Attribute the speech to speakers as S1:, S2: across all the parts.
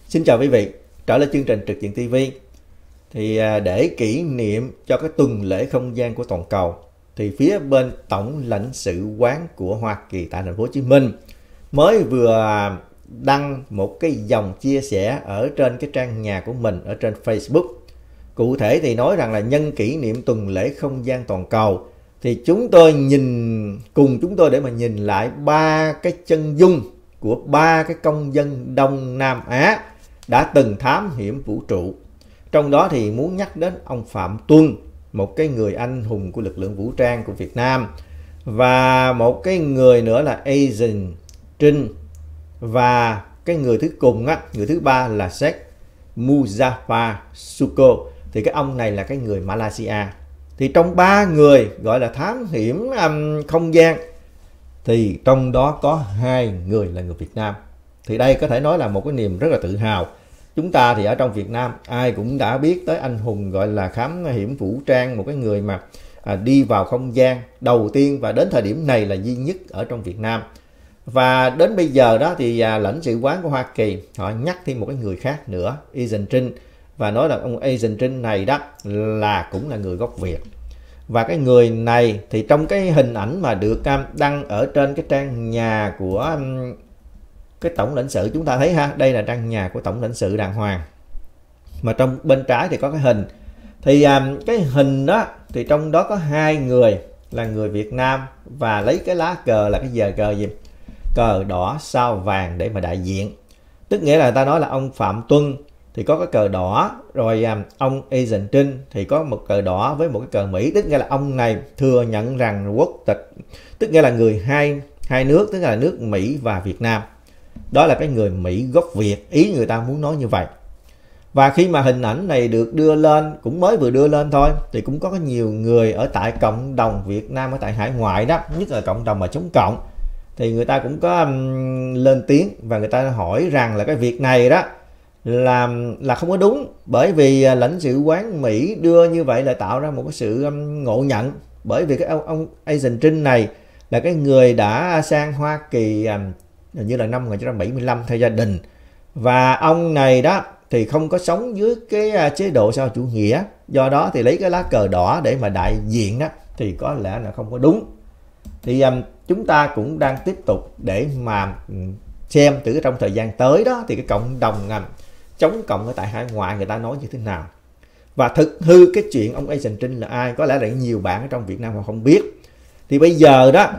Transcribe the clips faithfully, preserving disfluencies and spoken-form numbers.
S1: Xin chào quý vị, trở lại chương trình Trực Diện ti vi. Thì để kỷ niệm cho cái tuần lễ không gian của toàn cầu, thì phía bên Tổng lãnh sự quán của Hoa Kỳ tại thành phố Hồ Chí Minh mới vừa đăng một cái dòng chia sẻ ở trên cái trang nhà của mình ở trên Facebook. Cụ thể thì nói rằng là nhân kỷ niệm tuần lễ không gian toàn cầu, thì chúng tôi nhìn cùng chúng tôi để mà nhìn lại ba cái chân dung của ba cái công dân Đông Nam Á đã từng thám hiểm vũ trụ. Trong đó thì muốn nhắc đến ông Phạm Tuân, một cái người anh hùng của lực lượng vũ trang của Việt Nam, và một cái người nữa là Asian Trinh, và cái người thứ cùng á, người thứ ba là Sheikh Muzaffar Suko. Thì cái ông này là cái người Malaysia. Thì trong ba người gọi là thám hiểm um, không gian, thì trong đó có hai người là người Việt Nam. Thì đây có thể nói là một cái niềm rất là tự hào. Chúng ta thì ở trong Việt Nam ai cũng đã biết tới anh hùng gọi là thám hiểm vũ trang, một cái người mà à, đi vào không gian đầu tiên và đến thời điểm này là duy nhất ở trong Việt Nam. Và đến bây giờ đó thì à, lãnh sự quán của Hoa Kỳ họ nhắc thêm một cái người khác nữa, Asian Trinh, và nói là ông Asian Trinh này đó là cũng là người gốc Việt. Và cái người này thì trong cái hình ảnh mà được đăng ở trên cái trang nhà của cái tổng lãnh sự, chúng ta thấy ha, đây là trang nhà của tổng lãnh sự đàng hoàng, mà trong bên trái thì có cái hình. Thì um, cái hình đó thì trong đó có hai người là người Việt Nam, và lấy cái lá cờ là cái giờ cờ gì, cờ đỏ sao vàng để mà đại diện. Tức nghĩa là ta nói là ông Phạm Tuân thì có cái cờ đỏ, rồi um, ông Asian Trinh thì có một cờ đỏ với một cái cờ Mỹ. Tức nghĩa là ông này thừa nhận rằng quốc tịch, tức nghĩa là người hai hai nước, tức là nước Mỹ và Việt Nam. Đó là cái người Mỹ gốc Việt, ý người ta muốn nói như vậy. Và khi mà hình ảnh này được đưa lên, cũng mới vừa đưa lên thôi, thì cũng có nhiều người ở tại cộng đồng Việt Nam ở tại hải ngoại đó, nhất là cộng đồng mà chống cộng, thì người ta cũng có um, lên tiếng, và người ta hỏi rằng là cái việc này đó là là không có đúng, bởi vì lãnh sự quán Mỹ đưa như vậy là tạo ra một cái sự um, ngộ nhận. Bởi vì cái ông, ông Asian Trinh này là cái người đã sang Hoa Kỳ um, như là năm một nghìn chín trăm bảy mươi lăm theo gia đình, và ông này đó thì không có sống dưới cái chế độ xã hội chủ nghĩa, do đó thì lấy cái lá cờ đỏ để mà đại diện đó thì có lẽ là không có đúng. Thì um, chúng ta cũng đang tiếp tục để mà um, xem từ trong thời gian tới đó thì cái cộng đồng um, chống cộng ở tại hải ngoại người ta nói như thế nào, và thực hư cái chuyện ông Asian Trinh là ai, có lẽ là nhiều bạn ở trong Việt Nam họ không biết. Thì bây giờ đó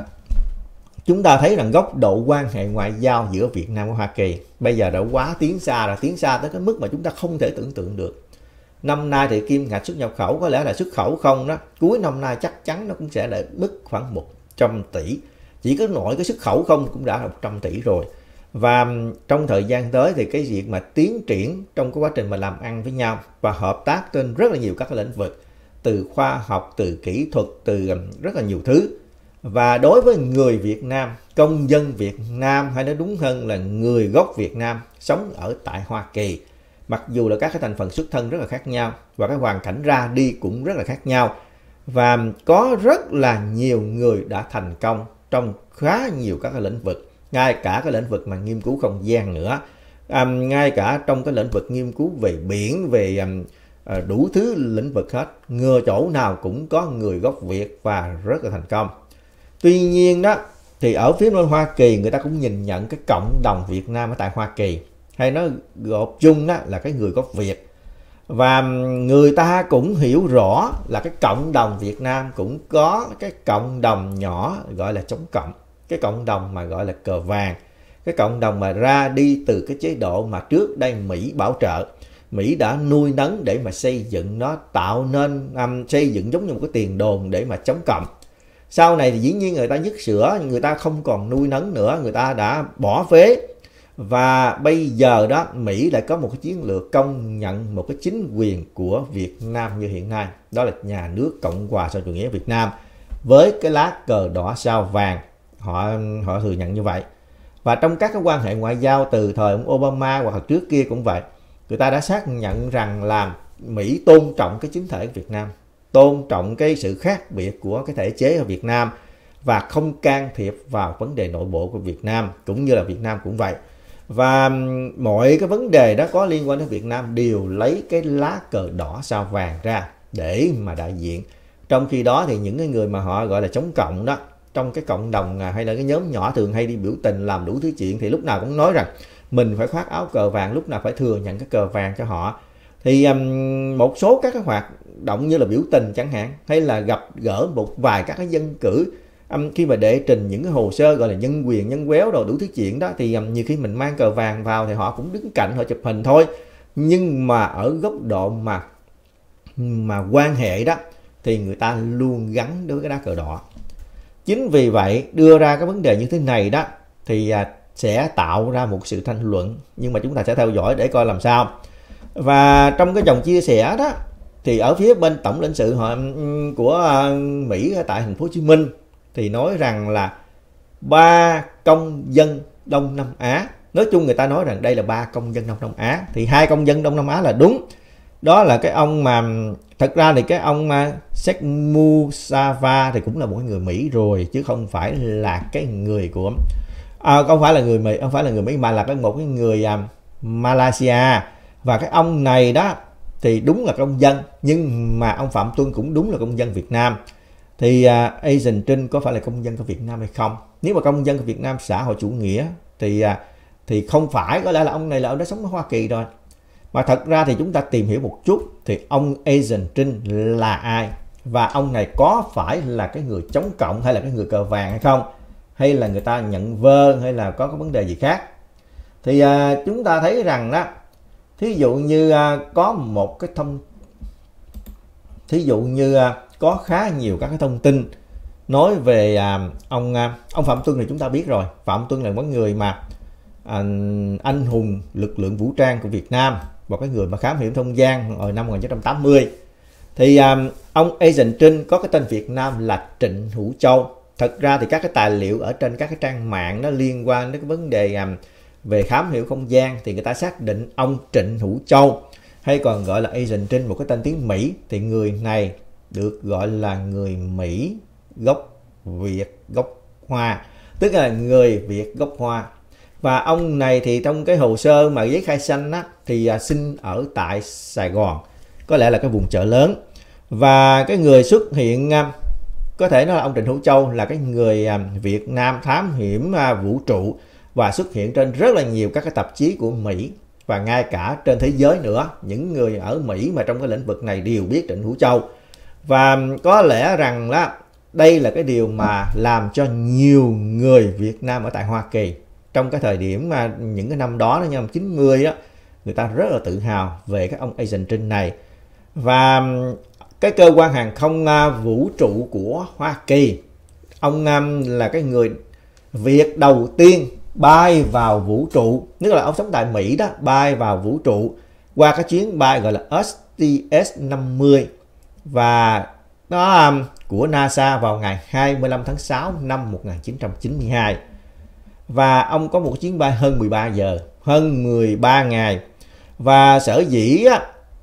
S1: chúng ta thấy rằng góc độ quan hệ ngoại giao giữa Việt Nam và Hoa Kỳ bây giờ đã quá tiến xa rồi, tiến xa tới cái mức mà chúng ta không thể tưởng tượng được. Năm nay thì kim ngạch xuất nhập khẩu có lẽ là xuất khẩu không đó, cuối năm nay chắc chắn nó cũng sẽ đạt mức khoảng một trăm tỷ. Chỉ có nội cái xuất khẩu không cũng đã là một trăm tỷ rồi. Và trong thời gian tới thì cái việc mà tiến triển trong cái quá trình mà làm ăn với nhau và hợp tác trên rất là nhiều các cái lĩnh vực, từ khoa học, từ kỹ thuật, từ rất là nhiều thứ. Và đối với người Việt Nam, công dân Việt Nam, hay nói đúng hơn là người gốc Việt Nam sống ở tại Hoa Kỳ, mặc dù là các cái thành phần xuất thân rất là khác nhau và cái hoàn cảnh ra đi cũng rất là khác nhau, và có rất là nhiều người đã thành công trong khá nhiều các cái lĩnh vực, ngay cả cái lĩnh vực mà nghiên cứu không gian nữa, à, ngay cả trong cái lĩnh vực nghiên cứu về biển, về à, đủ thứ lĩnh vực hết, ngừa chỗ nào cũng có người gốc Việt và rất là thành công. Tuy nhiên đó thì ở phía bên Hoa Kỳ người ta cũng nhìn nhận cái cộng đồng Việt Nam ở tại Hoa Kỳ, hay nó gộp chung đó là cái người gốc Việt, và người ta cũng hiểu rõ là cái cộng đồng Việt Nam cũng có cái cộng đồng nhỏ gọi là chống cộng, cái cộng đồng mà gọi là cờ vàng, cái cộng đồng mà ra đi từ cái chế độ mà trước đây Mỹ bảo trợ, Mỹ đã nuôi nấng để mà xây dựng nó, tạo nên um, xây dựng giống như một cái tiền đồn để mà chống cộng. Sau này thì dĩ nhiên người ta dứt sữa, người ta không còn nuôi nấng nữa, người ta đã bỏ phế. Và bây giờ đó Mỹ lại có một cái chiến lược công nhận một cái chính quyền của Việt Nam như hiện nay, đó là nhà nước Cộng hòa xã hội chủ nghĩa Việt Nam với cái lá cờ đỏ sao vàng. Họ họ thừa nhận như vậy. Và trong các cái quan hệ ngoại giao từ thời ông Obama hoặc là trước kia cũng vậy, người ta đã xác nhận rằng là Mỹ tôn trọng cái chính thể của Việt Nam, tôn trọng cái sự khác biệt của cái thể chế ở Việt Nam, và không can thiệp vào vấn đề nội bộ của Việt Nam, cũng như là Việt Nam cũng vậy. Và mọi cái vấn đề đó có liên quan đến Việt Nam đều lấy cái lá cờ đỏ sao vàng ra để mà đại diện. Trong khi đó thì những cái người mà họ gọi là chống cộng đó, trong cái cộng đồng hay là cái nhóm nhỏ thường hay đi biểu tình làm đủ thứ chuyện, thì lúc nào cũng nói rằng mình phải khoác áo cờ vàng, lúc nào phải thừa nhận cái cờ vàng cho họ. Thì um, một số các cái hoạt động như là biểu tình chẳng hạn, hay là gặp gỡ một vài các cái dân cử, um, khi mà đệ trình những cái hồ sơ gọi là nhân quyền, nhân quéo đồ đủ thứ chuyện đó, thì um, nhiều khi mình mang cờ vàng vào thì họ cũng đứng cạnh họ chụp hình thôi. Nhưng mà ở góc độ mà mà quan hệ đó thì người ta luôn gắn đối với cái lá cờ đỏ. Chính vì vậy đưa ra cái vấn đề như thế này đó thì à, sẽ tạo ra một sự tranh luận, nhưng mà chúng ta sẽ theo dõi để coi làm sao. Và trong cái dòng chia sẻ đó thì ở phía bên tổng lãnh sự họ của Mỹ ở tại thành phố Hồ Chí Minh thì nói rằng là ba công dân Đông Nam Á, nói chung người ta nói rằng đây là ba công dân Đông Nam Á, thì hai công dân Đông Nam Á là đúng. Đó là cái ông mà thật ra thì cái ông mà Sheikh Musava thì cũng là một người Mỹ rồi, chứ không phải là cái người của à, không phải là người Mỹ, không phải là người Mỹ mà là cái một cái người um, Malaysia. Và cái ông này đó thì đúng là công dân, nhưng mà ông Phạm Tuân cũng đúng là công dân Việt Nam. Thì uh, Asian Trinh có phải là công dân của Việt Nam hay không? Nếu mà công dân của Việt Nam xã hội chủ nghĩa thì uh, thì không phải, có lẽ là ông này là ông đã sống ở Hoa Kỳ rồi. Mà thật ra thì chúng ta tìm hiểu một chút thì ông Asian Trinh là ai, và ông này có phải là cái người chống cộng hay là cái người cờ vàng hay không, hay là người ta nhận vơ, hay là có cái vấn đề gì khác. Thì uh, chúng ta thấy rằng đó, thí dụ như uh, có một cái thông thí dụ như uh, có khá nhiều các cái thông tin nói về uh, ông uh, ông Phạm Tuân thì chúng ta biết rồi. Phạm Tuân là một người mà uh, anh hùng lực lượng vũ trang của Việt Nam, một cái người mà khám hiểm không gian ở năm một nghìn chín trăm tám mươi. Thì um, ông Asian Trinh có cái tên Việt Nam là Trịnh Hữu Châu. Thật ra thì các cái tài liệu ở trên các cái trang mạng nó liên quan đến cái vấn đề um, về khám hiểu không gian thì người ta xác định ông Trịnh Hữu Châu, hay còn gọi là Asian Trinh, một cái tên tiếng Mỹ, thì người này được gọi là người Mỹ gốc Việt gốc Hoa, tức là người Việt gốc Hoa. Và ông này thì trong cái hồ sơ mà giấy khai sinh á, thì à, sinh ở tại Sài Gòn, có lẽ là cái vùng chợ lớn. Và cái người xuất hiện à, có thể nói là ông Trịnh Hữu Châu là cái người à, Việt Nam thám hiểm à, vũ trụ, và xuất hiện trên rất là nhiều các cái tạp chí của Mỹ và ngay cả trên thế giới nữa. Những người ở Mỹ mà trong cái lĩnh vực này đều biết Trịnh Hữu Châu. Và có lẽ rằng là đây là cái điều mà làm cho nhiều người Việt Nam ở tại Hoa Kỳ trong cái thời điểm mà những cái năm đó, năm chín mươi á, người ta rất là tự hào về cái ông Asian Trinh này. Và cái cơ quan hàng không vũ trụ của Hoa Kỳ, ông là cái người Việt đầu tiên bay vào vũ trụ, tức là ông sống tại Mỹ đó, bay vào vũ trụ qua cái chuyến bay gọi là ét tê ét năm mươi, và nó của NASA vào ngày hai mươi lăm tháng sáu năm một nghìn chín trăm chín mươi hai. Và ông có một chuyến bay hơn mười ba giờ, hơn mười ba ngày. Và sở dĩ á,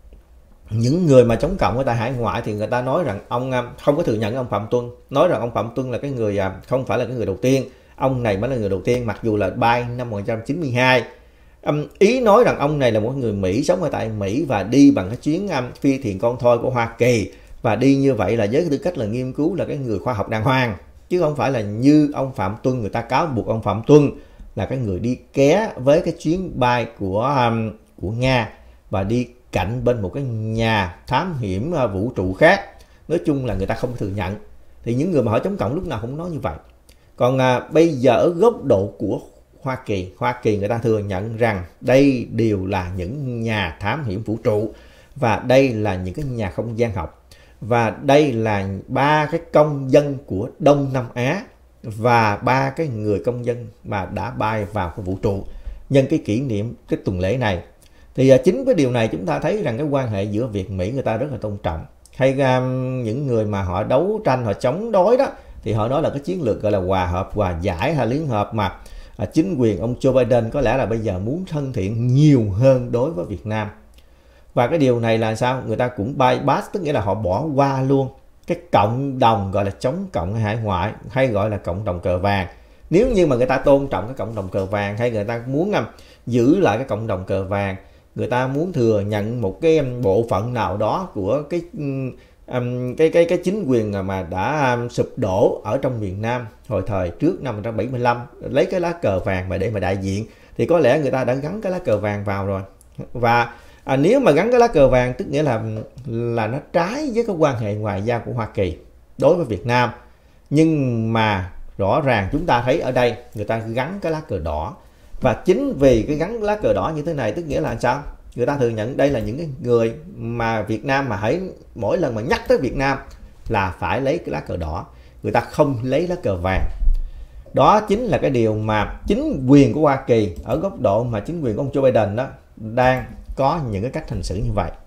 S1: những người mà chống cộng ở tại hải ngoại thì người ta nói rằng ông không có thừa nhận ông Phạm Tuân, nói rằng ông Phạm Tuân là cái người không phải là cái người đầu tiên, ông này mới là người đầu tiên, mặc dù là bay năm một nghìn chín trăm chín mươi hai. Um, ý nói rằng ông này là một người Mỹ sống ở tại Mỹ và đi bằng cái chuyến um, phi thuyền con thoi của Hoa Kỳ, và đi như vậy là với tư cách là nghiên cứu, là cái người khoa học đàng hoàng, chứ không phải là như ông Phạm Tuân, người ta cáo buộc ông Phạm Tuân là cái người đi ké với cái chuyến bay của um, của Nga và đi cạnh bên một cái nhà thám hiểm uh, vũ trụ khác. Nói chung là người ta không thừa nhận. Thì những người mà họ chống cộng lúc nào cũng nói như vậy. Còn uh, bây giờ ở góc độ của Hoa Kỳ, Hoa Kỳ người ta thừa nhận rằng đây đều là những nhà thám hiểm vũ trụ, và đây là những cái nhà không gian học, và đây là ba cái công dân của Đông Nam Á và ba cái người công dân mà đã bay vào cái vũ trụ nhân cái kỷ niệm cái tuần lễ này. Thì uh, chính với điều này chúng ta thấy rằng cái quan hệ giữa Việt Mỹ người ta rất là tôn trọng. Hay um, những người mà họ đấu tranh, họ chống đối đó, thì họ nói là cái chiến lược gọi là hòa hợp, hòa giải hay liên hợp mà à, chính quyền ông Joe Biden có lẽ là bây giờ muốn thân thiện nhiều hơn đối với Việt Nam. Và cái điều này là sao? Người ta cũng bypass, tức nghĩa là họ bỏ qua luôn cái cộng đồng gọi là chống cộng hải ngoại, hay gọi là cộng đồng cờ vàng. Nếu như mà người ta tôn trọng cái cộng đồng cờ vàng, hay người ta muốn um, giữ lại cái cộng đồng cờ vàng, người ta muốn thừa nhận một cái um, bộ phận nào đó của cái um, cái cái cái chính quyền mà đã um, sụp đổ ở trong miền Nam hồi thời trước năm một nghìn chín trăm bảy mươi lăm, lấy cái lá cờ vàng mà để mà đại diện, thì có lẽ người ta đã gắn cái lá cờ vàng vào rồi. Và à, nếu mà gắn cái lá cờ vàng tức nghĩa là là nó trái với cái quan hệ ngoại giao của Hoa Kỳ đối với Việt Nam. Nhưng mà rõ ràng chúng ta thấy ở đây người ta gắn cái lá cờ đỏ, và chính vì cái gắn lá cờ đỏ như thế này tức nghĩa là sao? Người ta thừa nhận đây là những cái người mà Việt Nam mà hãy mỗi lần mà nhắc tới Việt Nam là phải lấy cái lá cờ đỏ, người ta không lấy lá cờ vàng. Đó chính là cái điều mà chính quyền của Hoa Kỳ ở góc độ mà chính quyền của ông Joe Biden đó đang có những cái cách hành xử như vậy.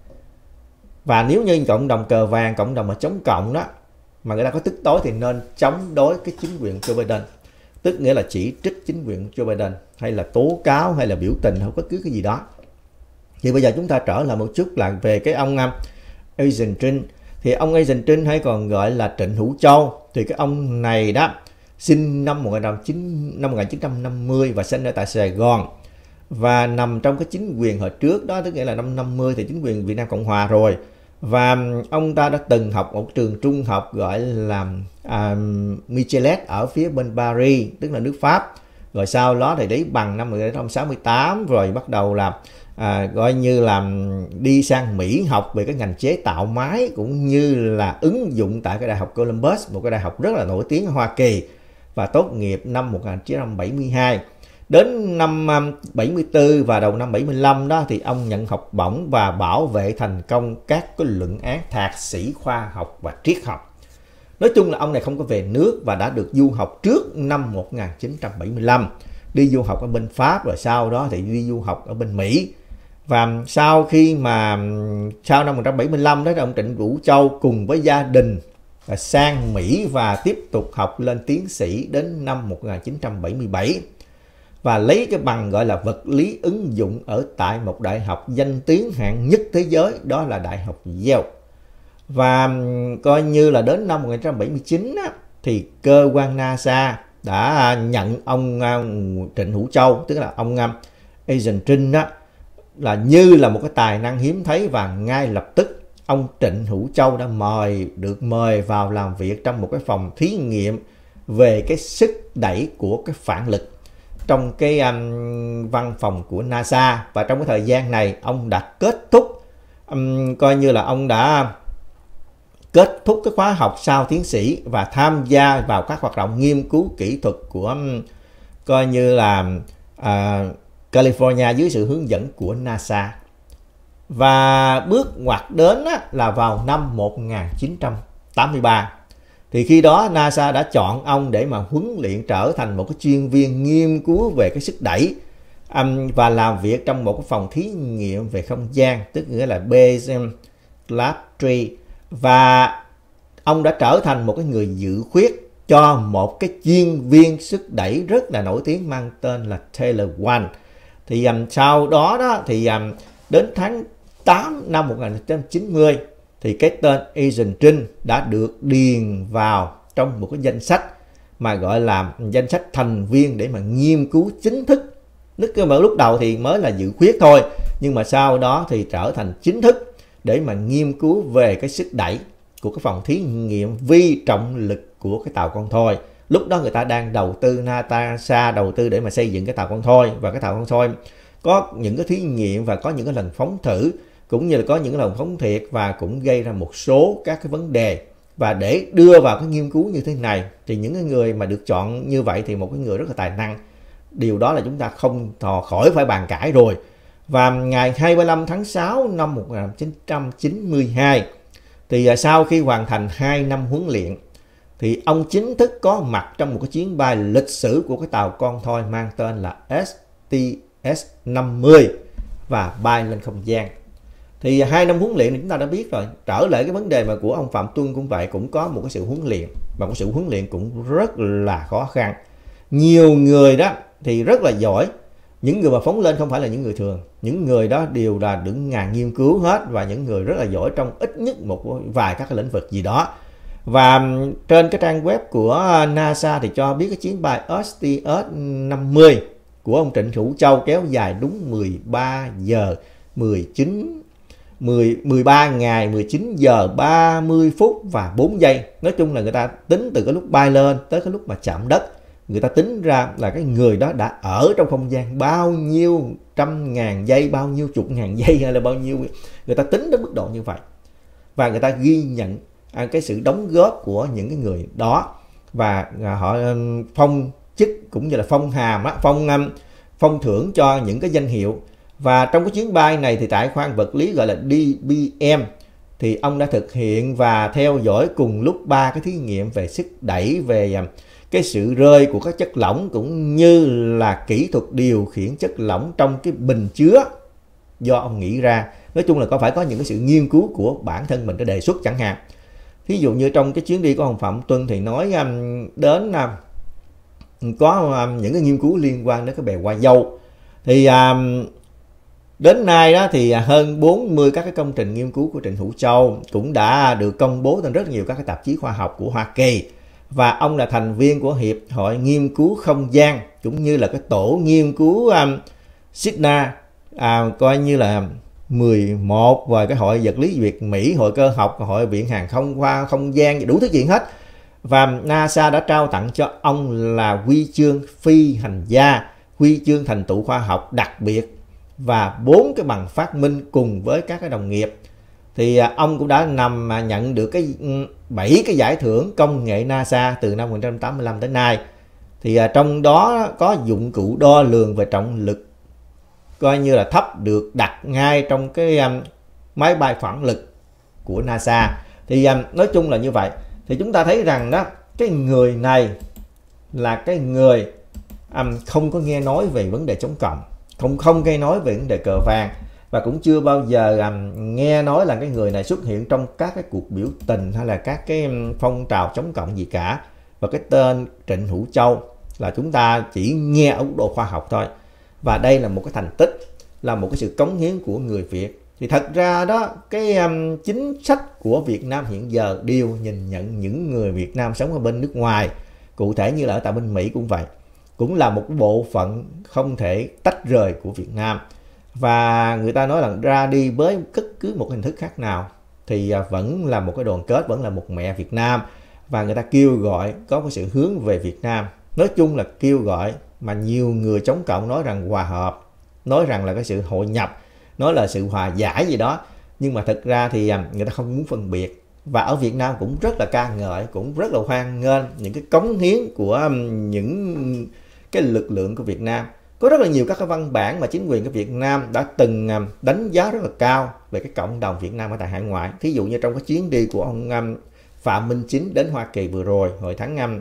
S1: Và nếu như cộng đồng cờ vàng, cộng đồng mà chống cộng đó mà người ta có tức tối thì nên chống đối cái chính quyền Joe Biden, tức nghĩa là chỉ trích chính quyền Joe Biden, hay là tố cáo, hay là biểu tình, hay bất cứ cái gì đó. Thì bây giờ chúng ta trở lại một chút là về cái ông um, Asian Trinh. Thì ông Asian Trinh hay còn gọi là Trịnh Hữu Châu, thì cái ông này đó sinh năm một nghìn chín trăm năm mươi và sinh ở tại Sài Gòn, và nằm trong cái chính quyền hồi trước đó, tức nghĩa là năm năm mươi thì chính quyền Việt Nam Cộng Hòa rồi. Và ông ta đã từng học một trường trung học gọi là à, Michelet ở phía bên Paris, tức là nước Pháp. Rồi sau đó thì lấy bằng năm một nghìn chín trăm sáu mươi tám, rồi bắt đầu là à, gọi như là đi sang Mỹ học về cái ngành chế tạo máy, cũng như là ứng dụng tại cái Đại học Columbus, một cái đại học rất là nổi tiếng ở Hoa Kỳ, và tốt nghiệp năm một nghìn chín trăm bảy mươi hai. Đến năm bảy mươi tư và đầu năm bảy mươi lăm đó thì ông nhận học bổng và bảo vệ thành công các cái luận án thạc sĩ khoa học và triết học. Nói chung là ông này không có về nước và đã được du học trước năm một nghìn chín trăm bảy mươi lăm. Đi du học ở bên Pháp, rồi sau đó thì đi du học ở bên Mỹ. Và sau khi mà sau năm một nghìn chín trăm bảy mươi lăm đó, ông Trịnh Hữu Châu cùng với gia đình sang Mỹ và tiếp tục học lên tiến sĩ đến năm một nghìn chín trăm bảy mươi bảy. Và lấy cái bằng gọi là vật lý ứng dụng ở tại một đại học danh tiếng hạng nhất thế giới, đó là Đại học Yale. Và coi như là đến năm một nghìn chín trăm bảy mươi chín á, thì cơ quan NASA đã nhận ông Trịnh Hữu Châu, tức là ông Asian Trinh á, là như là một cái tài năng hiếm thấy, và ngay lập tức ông Trịnh Hữu Châu đã mời được mời vào làm việc trong một cái phòng thí nghiệm về cái sức đẩy của cái phản lực trong cái um, văn phòng của NASA. Và trong cái thời gian này ông đã kết thúc um, coi như là ông đã kết thúc cái khóa học sau tiến sĩ và tham gia vào các hoạt động nghiên cứu kỹ thuật của um, coi như là uh, California dưới sự hướng dẫn của NASA. Và bước ngoặt đến á, là vào năm một nghìn chín trăm tám mươi ba. Thì khi đó NASA đã chọn ông để mà huấn luyện trở thành một cái chuyên viên nghiên cứu về cái sức đẩy um, và làm việc trong một cái phòng thí nghiệm về không gian, tức nghĩa là Base Laboratory. Và ông đã trở thành một cái người dự khuyết cho một cái chuyên viên sức đẩy rất là nổi tiếng mang tên là Taylor One. Thì um, sau đó đó thì um, đến tháng tám năm một nghìn chín trăm chín mươi thì cái tên Asian Trinh đã được điền vào trong một cái danh sách mà gọi là danh sách thành viên để mà nghiên cứu chính thức. Lúc lúc đầu thì mới là dự khuyết thôi, nhưng mà sau đó thì trở thành chính thức để mà nghiên cứu về cái sức đẩy của cái phòng thí nghiệm vi trọng lực của cái tàu con thoi. Lúc đó người ta đang đầu tư, NASA đầu tư để mà xây dựng cái tàu con thoi, và cái tàu con thoi có những cái thí nghiệm và có những cái lần phóng thử, cũng như là có những cái lần phóng thiệt, và cũng gây ra một số các cái vấn đề. Và để đưa vào cái nghiên cứu như thế này thì những cái người mà được chọn như vậy thì một cái người rất là tài năng. Điều đó là chúng ta không thò khỏi phải bàn cãi rồi. Và ngày hai mươi lăm tháng sáu năm một nghìn chín trăm chín mươi hai thì sau khi hoàn thành hai năm huấn luyện thì ông chính thức có mặt trong một cái chuyến bay lịch sử của cái tàu con thoi mang tên là S T S năm mươi và bay lên không gian. Thì hai năm huấn luyện thì chúng ta đã biết rồi. Trở lại cái vấn đề mà của ông Phạm Tuân cũng vậy, cũng có một cái sự huấn luyện, và một sự huấn luyện cũng rất là khó khăn. Nhiều người đó thì rất là giỏi. Những người mà phóng lên không phải là những người thường. Những người đó đều là đứng ngàn nghiên cứu hết, và những người rất là giỏi trong ít nhất một vài các cái lĩnh vực gì đó. Và trên cái trang web của NASA thì cho biết cái chuyến bay ét tê ét năm mươi của ông Trịnh Hữu Châu kéo dài đúng mười ba giờ mười chín mười, mười ba ngày mười chín giờ ba mươi phút và bốn giây. Nói chung là người ta tính từ cái lúc bay lên tới cái lúc mà chạm đất, người ta tính ra là cái người đó đã ở trong không gian bao nhiêu trăm ngàn giây, bao nhiêu chục ngàn giây hay là bao nhiêu, người ta tính đến mức độ như vậy. Và người ta ghi nhận cái sự đóng góp của những cái người đó, và họ phong chức cũng như là phong hàm, phong phong thưởng cho những cái danh hiệu. Và trong cái chuyến bay này thì tại khoang vật lý gọi là đê bê em thì ông đã thực hiện và theo dõi cùng lúc ba cái thí nghiệm về sức đẩy, về cái sự rơi của các chất lỏng, cũng như là kỹ thuật điều khiển chất lỏng trong cái bình chứa do ông nghĩ ra. Nói chung là có phải có những cái sự nghiên cứu của bản thân mình đã đề xuất chẳng hạn. Ví dụ như trong cái chuyến đi của ông Phạm Tuân thì nói đến có những cái nghiên cứu liên quan đến cái bè hoa dâu. Thì đến nay đó thì hơn bốn mươi các cái công trình nghiên cứu của Trịnh Hữu Châu cũng đã được công bố trên rất nhiều các cái tạp chí khoa học của Hoa Kỳ. Và ông là thành viên của Hiệp hội Nghiên cứu Không gian, cũng như là cái tổ nghiên cứu um, Sydney, à, coi như là mười một, và cái hội vật lý Việt Mỹ, hội cơ học, hội viện hàng không khoa không gian, đủ thứ chuyện hết. Và NASA đã trao tặng cho ông là huy chương phi hành gia, huy chương thành tựu khoa học đặc biệt và bốn cái bằng phát minh cùng với các cái đồng nghiệp. Thì ông cũng đã nằm mà nhận được cái bảy cái giải thưởng công nghệ NASA từ năm một nghìn chín trăm tám mươi lăm tới nay. Thì trong đó có dụng cụ đo lường về trọng lực coi như là thấp được đặt ngay trong cái um, máy bay phản lực của NASA. Thì um, nói chung là như vậy. Thì chúng ta thấy rằng đó, cái người này là cái người um, không có nghe nói về vấn đề chống cộng, không không nghe nói về vấn đề cờ vàng, và cũng chưa bao giờ um, nghe nói là cái người này xuất hiện trong các cái cuộc biểu tình hay là các cái um, phong trào chống cộng gì cả. Và cái tên Trịnh Hữu Châu là chúng ta chỉ nghe ở mức độ khoa học thôi. Và đây là một cái thành tích, là một cái sự cống hiến của người Việt. Thì thật ra đó, cái um, chính sách của Việt Nam hiện giờ đều nhìn nhận những người Việt Nam sống ở bên nước ngoài, cụ thể như là ở tại bên Mỹ cũng vậy, cũng là một bộ phận không thể tách rời của Việt Nam. Và người ta nói là ra đi với bất cứ một hình thức khác nào thì vẫn là một cái đoàn kết, vẫn là một mẹ Việt Nam. Và người ta kêu gọi có cái sự hướng về Việt Nam. Nói chung là kêu gọi mà nhiều người chống cộng nói rằng hòa hợp, nói rằng là cái sự hội nhập, nói là sự hòa giải gì đó. Nhưng mà thực ra thì người ta không muốn phân biệt. Và ở Việt Nam cũng rất là ca ngợi, cũng rất là hoan nghênh những cái cống hiến của những cái lực lượng của Việt Nam. Có rất là nhiều các cái văn bản mà chính quyền của Việt Nam đã từng đánh giá rất là cao về cái cộng đồng Việt Nam ở tại hải ngoại. Thí dụ như trong cái chuyến đi của ông Phạm Minh Chính đến Hoa Kỳ vừa rồi, hồi tháng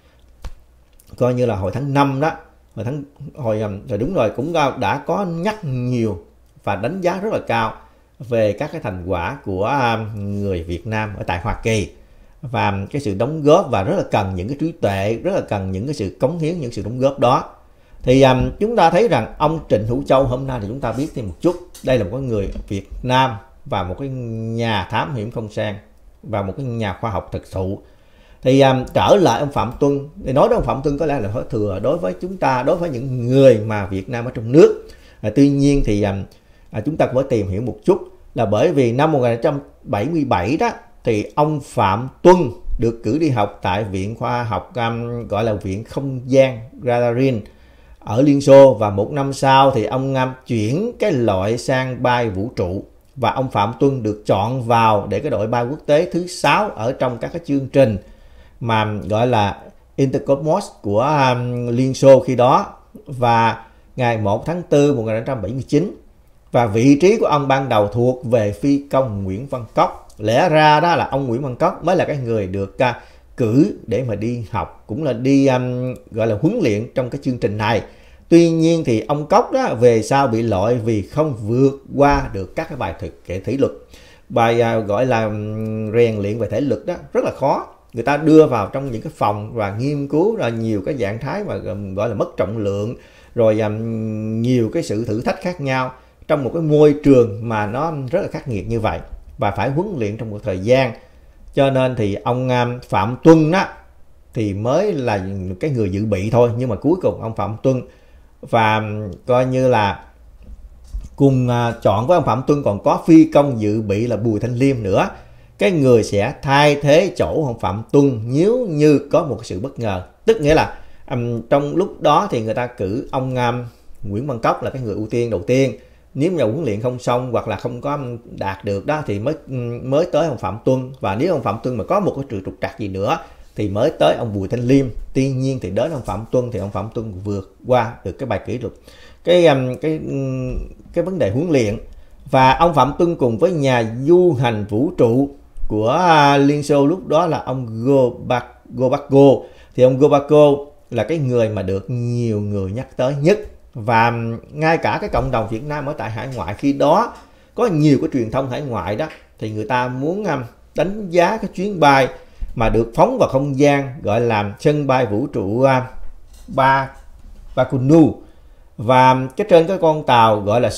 S1: coi như là hồi tháng năm đó, hồi tháng hồi rồi đúng rồi, cũng đã có nhắc nhiều và đánh giá rất là cao về các cái thành quả của người Việt Nam ở tại Hoa Kỳ, và cái sự đóng góp, và rất là cần những cái trí tuệ, rất là cần những cái sự cống hiến, những sự đóng góp đó. Thì um, chúng ta thấy rằng ông Trịnh Hữu Châu hôm nay thì chúng ta biết thêm một chút, đây là một người Việt Nam và một cái nhà thám hiểm không sang và một cái nhà khoa học thực thụ. Thì um, trở lại ông Phạm Tuân, thì nói đến ông Phạm Tuân có lẽ là hơi thừa đối với chúng ta, đối với những người mà Việt Nam ở trong nước. À, tuy nhiên thì um, à, chúng ta cũng phải tìm hiểu một chút, là bởi vì năm một nghìn chín trăm bảy mươi bảy đó thì ông Phạm Tuân được cử đi học tại Viện Khoa học um, gọi là Viện Không gian Gagarin ở Liên Xô, và một năm sau thì ông um, chuyển cái loại sang bay vũ trụ, và ông Phạm Tuân được chọn vào để cái đội bay quốc tế thứ sáu ở trong các cái chương trình mà gọi là Intercosmos của um, Liên Xô khi đó, và ngày một tháng tư năm một nghìn chín trăm bảy mươi chín. Và vị trí của ông ban đầu thuộc về phi công Nguyễn Văn Cóc. Lẽ ra đó là ông Nguyễn Văn Cóc mới là cái người được uh, cử để mà đi học, cũng là đi um, gọi là huấn luyện trong cái chương trình này. Tuy nhiên thì ông Cóc đó về sau bị loại vì không vượt qua được các cái bài thực kệ thể lực. Bài uh, gọi là um, rèn luyện về thể lực đó rất là khó. Người ta đưa vào trong những cái phòng và nghiên cứu ra nhiều cái trạng thái mà um, gọi là mất trọng lượng, rồi um, nhiều cái sự thử thách khác nhau trong một cái môi trường mà nó rất là khắc nghiệt như vậy, và phải huấn luyện trong một thời gian. cho nên thì ông Phạm Tuân đó thì mới là cái người dự bị thôi, nhưng mà cuối cùng ông Phạm Tuân và coi như là cùng chọn với ông Phạm Tuân còn có phi công dự bị là Bùi Thanh Liêm nữa, cái người sẽ thay thế chỗ ông Phạm Tuân nếu như có một sự bất ngờ. Tức nghĩa là um, trong lúc đó thì người ta cử ông um, Nguyễn Văn Cốc là cái người ưu tiên đầu tiên, nếu mà huấn luyện không xong hoặc là không có đạt được đó thì mới mới tới ông Phạm Tuân, và nếu ông Phạm Tuân mà có một cái trục trặc gì nữa thì mới tới ông Bùi Thanh Liêm. Tuy nhiên thì đến ông Phạm Tuân thì ông Phạm Tuân vượt qua được cái bài kỷ luật, cái um, cái um, cái vấn đề huấn luyện. Và ông Phạm Tuân cùng với nhà du hành vũ trụ của Liên Xô lúc đó là ông Gorbachev, thì ông Gorbachev là cái người mà được nhiều người nhắc tới nhất, và ngay cả cái cộng đồng Việt Nam ở tại hải ngoại khi đó có nhiều cái truyền thông hải ngoại đó thì người ta muốn đánh giá cái chuyến bay mà được phóng vào không gian gọi là sân bay vũ trụ ba Baikonur, và cái trên cái con tàu gọi là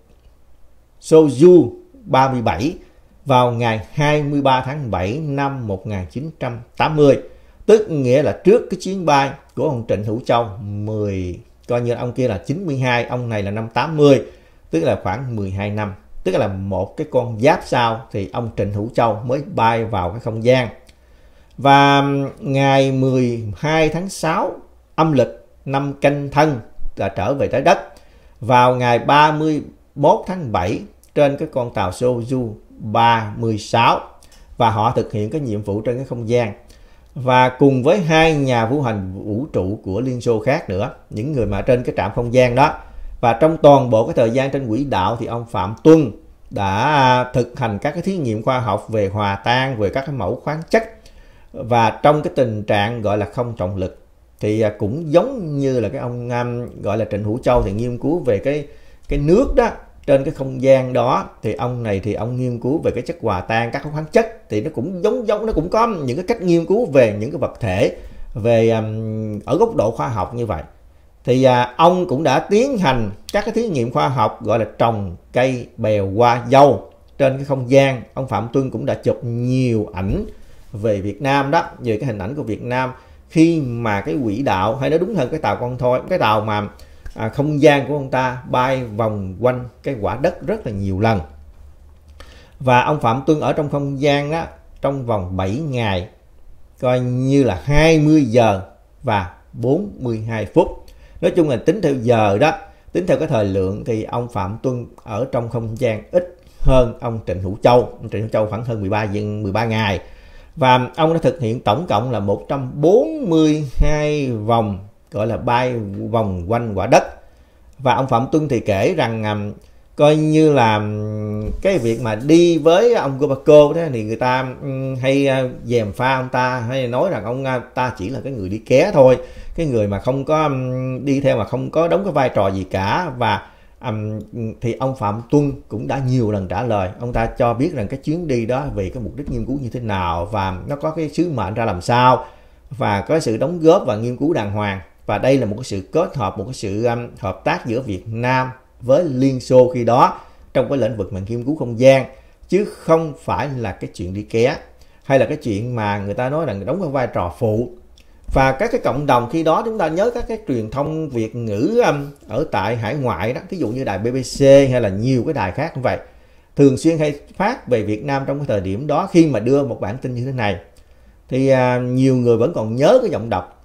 S1: Soyuz ba mươi bảy vào ngày hai mươi ba tháng bảy năm một nghìn chín trăm tám mươi, tức nghĩa là trước cái chuyến bay của ông Trịnh Hữu Châu mười, coi như ông kia là chín mươi hai, ông này là năm tám mươi, tức là khoảng mười hai năm, tức là một cái con giáp sau thì ông Trịnh Hữu Châu mới bay vào cái không gian. Và ngày mười hai tháng sáu âm lịch năm Canh Thân là trở về trái đất vào ngày ba mươi mốt tháng bảy trên cái con tàu Soyuz ba mươi sáu, và họ thực hiện cái nhiệm vụ trên cái không gian và cùng với hai nhà vũ hành vũ trụ của Liên Xô khác nữa, những người mà trên cái trạm không gian đó. Và trong toàn bộ cái thời gian trên quỹ đạo thì ông Phạm Tuân đã thực hành các cái thí nghiệm khoa học về hòa tan, về các cái mẫu khoáng chất, và trong cái tình trạng gọi là không trọng lực. Thì cũng giống như là cái ông um, gọi là Trịnh Hữu Châu thì nghiên cứu về cái cái nước đó trên cái không gian đó, thì ông này thì ông nghiên cứu về cái chất hòa tan các khoáng chất, thì nó cũng giống giống nó cũng có những cái cách nghiên cứu về những cái vật thể về um, ở góc độ khoa học như vậy. Thì uh, ông cũng đã tiến hành các cái thí nghiệm khoa học gọi là trồng cây bèo hoa dâu trên cái không gian. Ông Phạm Tuân cũng đã chụp nhiều ảnh về Việt Nam đó, về cái hình ảnh của Việt Nam khi mà cái quỹ đạo, hay nói đúng hơn cái tàu con thoi, cái tàu mà à, không gian của ông ta bay vòng quanh cái quả đất rất là nhiều lần. Và ông Phạm Tuân ở trong không gian đó trong vòng bảy ngày, coi như là hai mươi giờ và bốn mươi hai phút. Nói chung là tính theo giờ đó, tính theo cái thời lượng thì ông Phạm Tuân ở trong không gian ít hơn ông Trịnh Hữu Châu. Ông Trịnh Hữu Châu khoảng hơn mười ba ngày. Và ông đã thực hiện tổng cộng là một trăm bốn mươi hai vòng gọi là bay vòng quanh quả đất. Và ông Phạm Tuân thì kể rằng um, coi như là um, cái việc mà đi với ông Gorbachev đó thì người ta um, hay uh, dèm pha ông ta, hay nói rằng ông uh, ta chỉ là cái người đi ké thôi, cái người mà không có um, đi theo mà không có đóng cái vai trò gì cả. Và um, thì ông Phạm Tuân cũng đã nhiều lần trả lời, ông ta cho biết rằng cái chuyến đi đó vì cái mục đích nghiên cứu như thế nào và nó có cái sứ mệnh ra làm sao, và có sự đóng góp và nghiên cứu đàng hoàng. Và đây là một cái sự kết hợp, một cái sự um, hợp tác giữa Việt Nam với Liên Xô khi đó trong cái lĩnh vực mà nghiên cứu không gian, chứ không phải là cái chuyện đi ké, hay là cái chuyện mà người ta nói là đóng cái vai trò phụ. Và các cái cộng đồng khi đó, chúng ta nhớ các cái truyền thông Việt ngữ um, ở tại hải ngoại đó, ví dụ như đài bê bê xê hay là nhiều cái đài khác như vậy, thường xuyên hay phát về Việt Nam trong cái thời điểm đó. Khi mà đưa một bản tin như thế này thì uh, nhiều người vẫn còn nhớ cái giọng đọc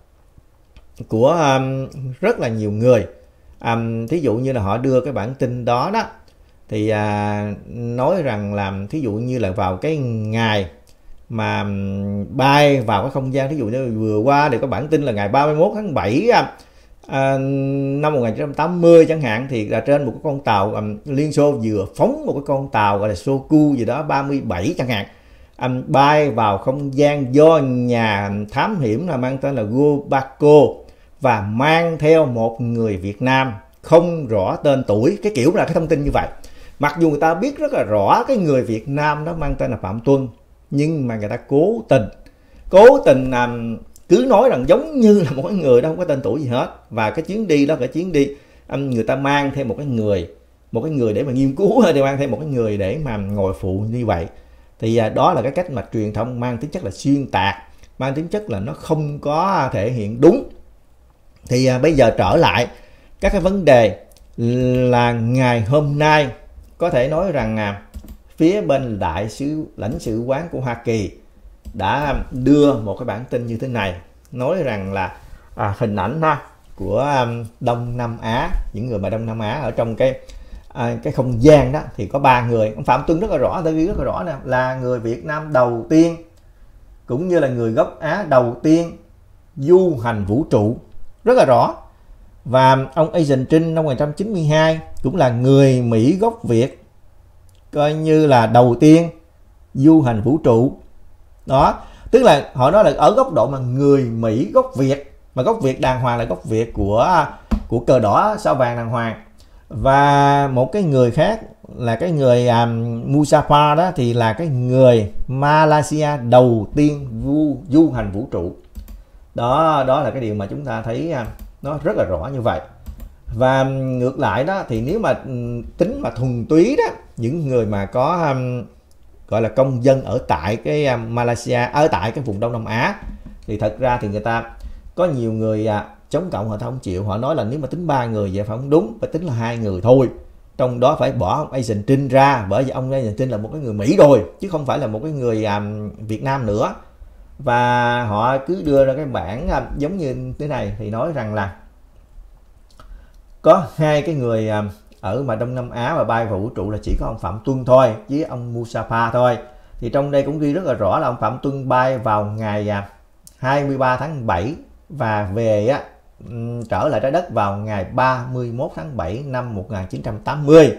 S1: của um, rất là nhiều người. Um, thí dụ như là họ đưa cái bản tin đó đó thì uh, nói rằng là thí dụ như là vào cái ngày mà bay vào cái không gian, thí dụ như vừa qua thì có bản tin là ngày ba mươi mốt tháng bảy à, năm một nghìn chín trăm tám mươi chẳng hạn, thì là trên một cái con tàu um, Liên Xô vừa phóng một cái con tàu gọi là Soyuz gì đó ba mươi bảy chẳng hạn, um, bay vào không gian do nhà thám hiểm là mang tên là Gorbachev và mang theo một người Việt Nam không rõ tên tuổi. Cái kiểu là cái thông tin như vậy, mặc dù người ta biết rất là rõ cái người Việt Nam đó mang tên là Phạm Tuân, nhưng mà người ta cố tình cố tình um, cứ nói rằng giống như là một cái người đó không có tên tuổi gì hết. Và cái chuyến đi đó, cái chuyến đi um, người ta mang thêm một cái người một cái người để mà nghiên cứu, hay mang thêm một cái người để mà ngồi phụ như vậy. Thì à, đó là cái cách mà truyền thông mang tính chất là xuyên tạc, mang tính chất là nó không có thể hiện đúng. Thì à, bây giờ trở lại các cái vấn đề là ngày hôm nay có thể nói rằng à, phía bên đại sứ lãnh sự quán của Hoa Kỳ đã đưa một cái bản tin như thế này, nói rằng là à, hình ảnh ha, của um, Đông Nam Á, những người mà Đông Nam Á ở trong cái à, cái không gian đó thì có ba người. Ông Phạm Tuân rất là rõ, tôi ghi rất là rõ nè, là người Việt Nam đầu tiên cũng như là người gốc Á đầu tiên du hành vũ trụ, rất là rõ. Và ông Asian Trinh năm một nghìn chín trăm chín mươi hai cũng là người Mỹ gốc Việt, coi như là đầu tiên du hành vũ trụ. Đó, tức là họ nói là ở góc độ mà người Mỹ gốc Việt, mà gốc Việt đàng hoàng là gốc Việt của của cờ đỏ sao vàng đàng hoàng. Và một cái người khác là cái người um, Musafar đó thì là cái người Malaysia đầu tiên du, du hành vũ trụ. Đó, đó là cái điều mà chúng ta thấy uh, nó rất là rõ như vậy. Và ngược lại đó thì nếu mà um, tính mà thuần túy đó, những người mà có um, gọi là công dân ở tại cái um, Malaysia, ở tại cái vùng Đông Nam Á, thì thật ra thì người ta có nhiều người à, chống cộng họ không chịu, họ nói là nếu mà tính ba người vậy phải không đúng, phải tính là hai người thôi, trong đó phải bỏ ông Asian Trinh ra, bởi vì ông Asian Trinh là một cái người Mỹ rồi chứ không phải là một cái người à, Việt Nam nữa. Và họ cứ đưa ra cái bản à, giống như thế này, thì nói rằng là có hai cái người à, ở mà Đông Nam Á mà bay vào vũ trụ là chỉ có ông Phạm Tuân thôi với ông Musafar thôi. Thì trong đây cũng ghi rất là rõ là ông Phạm Tuân bay vào ngày à, hai mươi ba tháng bảy và về á, trở lại trái đất vào ngày ba mươi mốt tháng bảy năm một nghìn chín trăm tám mươi.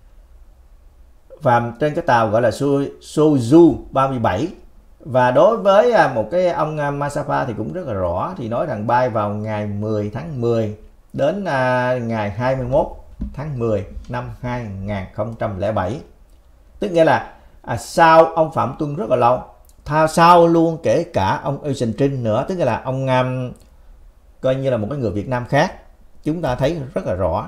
S1: Và trên cái tàu gọi là Soyuz ba mươi bảy. Và đối với một cái ông Musafar thì cũng rất là rõ, thì nói rằng bay vào ngày mười tháng mười đến ngày hai mươi mốt tháng mười năm hai nghìn không trăm lẻ bảy. Tức nghĩa là à, sau ông Phạm Tuân rất là lâu, thao sau luôn kể cả ông Asian Trinh nữa, tức là ông um, coi như là một cái người Việt Nam khác, chúng ta thấy rất là rõ.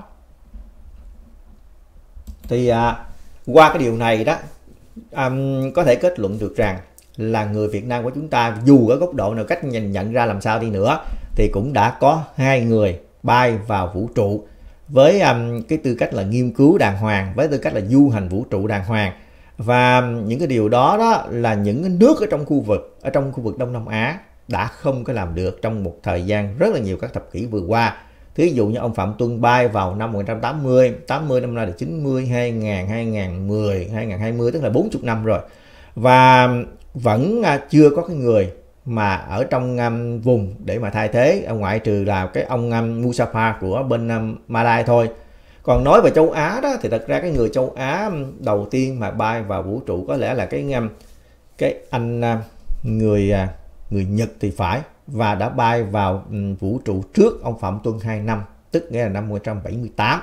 S1: Thì à, qua cái điều này đó um, có thể kết luận được rằng là người Việt Nam của chúng ta dù ở góc độ nào cách nhìn nhận ra làm sao đi nữa thì cũng đã có hai người bay vào vũ trụ với um, cái tư cách là nghiên cứu đàng hoàng, với tư cách là du hành vũ trụ đàng hoàng. Và những cái điều đó đó là những cái nước ở trong khu vực ở trong khu vực Đông Nam Á đã không có làm được trong một thời gian rất là nhiều các thập kỷ vừa qua. Thí dụ như ông Phạm Tuân bay vào năm một nghìn chín trăm tám mươi, tám mươi năm nay là chín mươi, hai nghìn, hai nghìn mười, hai nghìn hai mươi, tức là bốn mươi năm rồi. Và vẫn chưa có cái người mà ở trong um, vùng để mà thay thế, ngoại trừ là cái ông um, Musafar của bên um, Malai thôi. Còn nói về châu Á đó thì thật ra cái người châu Á đầu tiên mà bay vào vũ trụ có lẽ là cái cái anh người người Nhật thì phải, và đã bay vào vũ trụ trước ông Phạm Tuân hai năm, tức nghĩa là năm một nghìn chín trăm bảy mươi tám.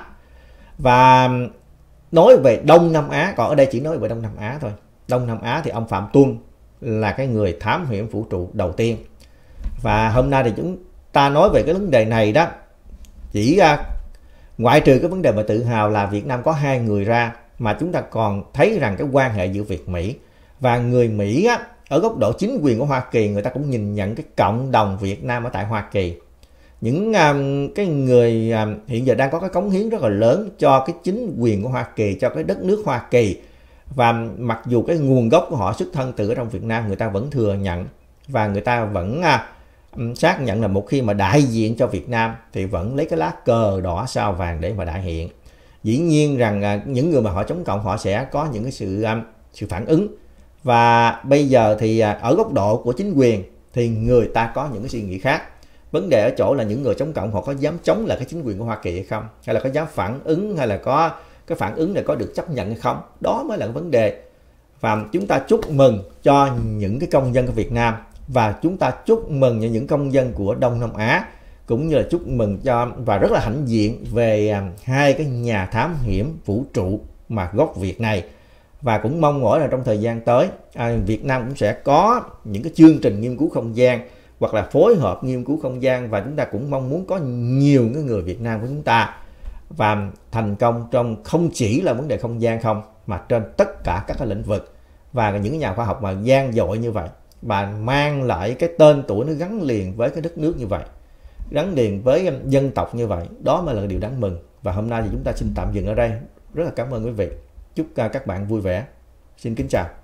S1: Và nói về Đông Nam Á, còn ở đây chỉ nói về Đông Nam Á thôi. Đông Nam Á thì ông Phạm Tuân là cái người thám hiểm vũ trụ đầu tiên. Và hôm nay thì chúng ta nói về cái vấn đề này đó, chỉ ngoại trừ cái vấn đề mà tự hào là Việt Nam có hai người ra, mà chúng ta còn thấy rằng cái quan hệ giữa Việt Mỹ và người Mỹ á, ở góc độ chính quyền của Hoa Kỳ, người ta cũng nhìn nhận cái cộng đồng Việt Nam ở tại Hoa Kỳ, những um, cái người um, hiện giờ đang có cái cống hiến rất là lớn cho cái chính quyền của Hoa Kỳ, cho cái đất nước Hoa Kỳ. Và mặc dù cái nguồn gốc của họ xuất thân từ ở trong Việt Nam, người ta vẫn thừa nhận và người ta vẫn uh, xác nhận là một khi mà đại diện cho Việt Nam thì vẫn lấy cái lá cờ đỏ sao vàng để mà đại hiện. Dĩ nhiên rằng uh, những người mà họ chống cộng họ sẽ có những cái sự um, sự phản ứng. Và bây giờ thì uh, ở góc độ của chính quyền thì người ta có những cái suy nghĩ khác. Vấn đề ở chỗ là những người chống cộng họ có dám chống lại cái chính quyền của Hoa Kỳ hay không, hay là có dám phản ứng, hay là có cái phản ứng này có được chấp nhận hay không, đó mới là cái vấn đề. Và chúng ta chúc mừng cho những cái công dân của Việt Nam, và chúng ta chúc mừng cho những công dân của Đông Nam Á, cũng như là chúc mừng cho và rất là hãnh diện về hai cái nhà thám hiểm vũ trụ mà gốc Việt này. Và cũng mong mỏi là trong thời gian tới à, Việt Nam cũng sẽ có những cái chương trình nghiên cứu không gian hoặc là phối hợp nghiên cứu không gian, và chúng ta cũng mong muốn có nhiều cái người Việt Nam của chúng ta và thành công trong không chỉ là vấn đề không gian không, mà trên tất cả các cái lĩnh vực. và những nhà khoa học mà gian dội như vậy, và mang lại cái tên tuổi nó gắn liền với cái đất nước như vậy, gắn liền với dân tộc như vậy, đó mới là điều đáng mừng. Và hôm nay thì chúng ta xin tạm dừng ở đây. Rất là cảm ơn quý vị. Chúc các bạn vui vẻ. Xin kính chào.